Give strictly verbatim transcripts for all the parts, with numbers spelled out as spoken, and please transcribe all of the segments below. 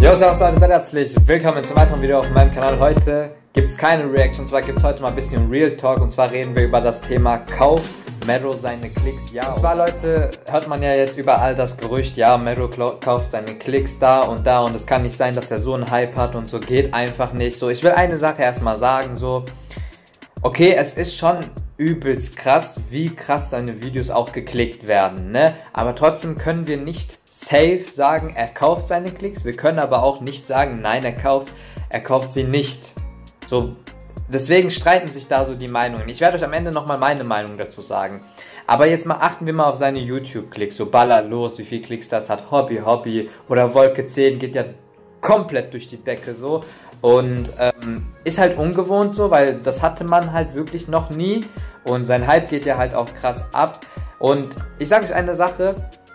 Jo, servus Leute, seid herzlich willkommen zum weiteren Video auf meinem Kanal. Heute gibt es keine Reaction, und zwar gibt es heute mal ein bisschen Real Talk, und zwar reden wir über das Thema kauft Mero seine Klicks, ja. Und zwar, Leute, hört man ja jetzt überall das Gerücht, ja, Mero kauft seine Klicks da und da und es kann nicht sein, dass er so einen Hype hat und so, geht einfach nicht. So, ich will eine Sache erstmal sagen, so, okay, es ist schon übelst krass, wie krass seine Videos auch geklickt werden, ne? Aber trotzdem können wir nicht safe sagen, er kauft seine Klicks. Wir können aber auch nicht sagen, nein, er kauft, er kauft sie nicht. So, deswegen streiten sich da so die Meinungen. Ich werde euch am Ende nochmal meine Meinung dazu sagen. Aber jetzt mal achten wir mal auf seine YouTube-Klicks. So, baller los, wie viel Klicks das hat. Hobby, Hobby oder Wolke zehn geht ja komplett durch die Decke so. Und ähm, ist halt ungewohnt so, weil das hatte man halt wirklich noch nie. Und sein Hype geht ja halt auch krass ab. Und ich sage euch eine Sache,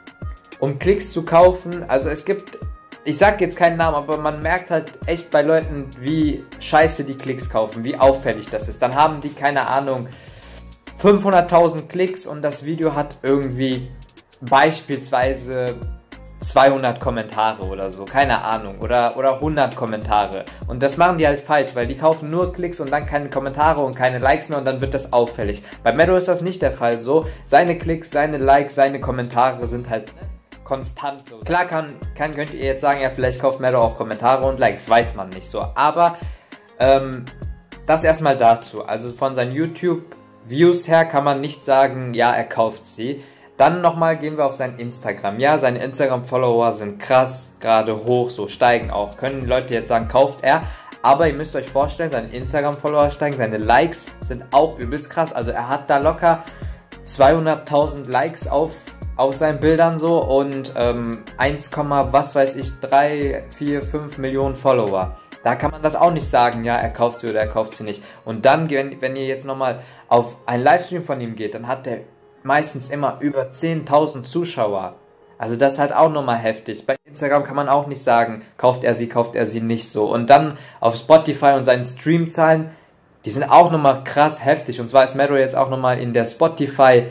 um Klicks zu kaufen, also es gibt, ich sage jetzt keinen Namen, aber man merkt halt echt bei Leuten, wie scheiße die Klicks kaufen, wie auffällig das ist. Dann haben die, keine Ahnung, fünfhunderttausend Klicks und das Video hat irgendwie beispielsweise zweihundert Kommentare oder so, keine Ahnung, oder, oder hundert Kommentare. Und das machen die halt falsch, weil die kaufen nur Klicks und dann keine Kommentare und keine Likes mehr und dann wird das auffällig. Bei Mero ist das nicht der Fall so. Seine Klicks, seine Likes, seine Kommentare sind halt konstant so. Klar kann, kann, könnt ihr jetzt sagen, ja, vielleicht kauft Mero auch Kommentare und Likes, weiß man nicht so. Aber ähm, das erstmal dazu. Also von seinen YouTube-Views her kann man nicht sagen, ja, er kauft sie. Dann nochmal gehen wir auf sein Instagram. Ja, seine Instagram-Follower sind krass, gerade hoch, so steigen auch. Können die Leute jetzt sagen, kauft er. Aber ihr müsst euch vorstellen, seine Instagram-Follower steigen, seine Likes sind auch übelst krass. Also er hat da locker zweihunderttausend Likes auf, auf seinen Bildern so und ähm, eins, was weiß ich, drei, vier, fünf Millionen Follower. Da kann man das auch nicht sagen, ja, er kauft sie oder er kauft sie nicht. Und dann, wenn, wenn ihr jetzt nochmal auf einen Livestream von ihm geht, dann hat der meistens immer über zehntausend Zuschauer. Also das ist halt auch nochmal heftig. Bei Instagram kann man auch nicht sagen, kauft er sie, kauft er sie nicht so. Und dann auf Spotify und seinen Streamzahlen, die sind auch nochmal krass heftig. Und zwar ist Mero jetzt auch nochmal in der Spotify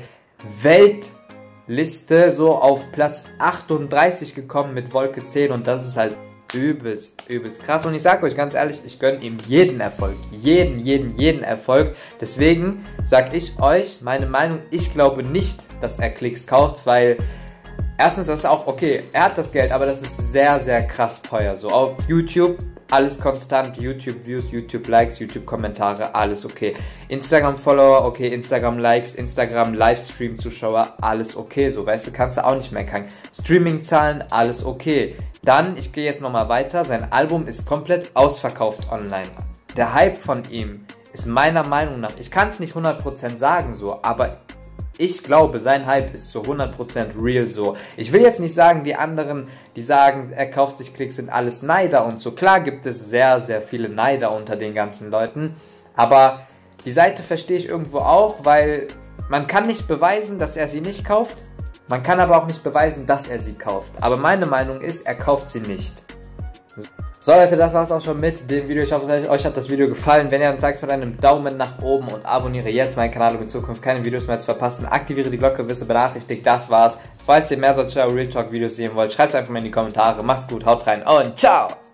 Weltliste so auf Platz achtunddreißig gekommen mit Wolke zehn und das ist halt übelst, übelst krass. Und ich sage euch ganz ehrlich, ich gönne ihm jeden Erfolg. Jeden, jeden, jeden Erfolg. Deswegen sage ich euch meine Meinung, ich glaube nicht, dass er Klicks kauft, weil erstens, das ist auch okay, er hat das Geld, aber das ist sehr, sehr krass teuer. So auf YouTube, alles konstant, YouTube-Views, YouTube-Likes, YouTube-Kommentare, alles okay. Instagram-Follower, okay, Instagram-Likes, Instagram-Livestream-Zuschauer, alles okay. So, weißt du, kannst du auch nicht meckern. Streaming-Zahlen, alles okay. Dann, ich gehe jetzt nochmal weiter, sein Album ist komplett ausverkauft online. Der Hype von ihm ist meiner Meinung nach, ich kann es nicht hundert Prozent sagen so, aber ich glaube, sein Hype ist zu hundert Prozent real so. Ich will jetzt nicht sagen, die anderen, die sagen, er kauft sich Klicks, sind alles Neider und so. Klar gibt es sehr, sehr viele Neider unter den ganzen Leuten, aber die Seite verstehe ich irgendwo auch, weil man kann nicht beweisen, dass er sie nicht kauft. Man kann aber auch nicht beweisen, dass er sie kauft. Aber meine Meinung ist, er kauft sie nicht. So Leute, das war's auch schon mit dem Video. Ich hoffe, euch hat das Video gefallen. Wenn ja, dann zeigt es mit einem Daumen nach oben und abonniere jetzt meinen Kanal, um in Zukunft keine Videos mehr zu verpassen. Aktiviere die Glocke, wirst du benachrichtigt. Das war's. Falls ihr mehr solcher Real Talk Videos sehen wollt, schreibt es einfach mal in die Kommentare. Macht's gut, haut rein und ciao!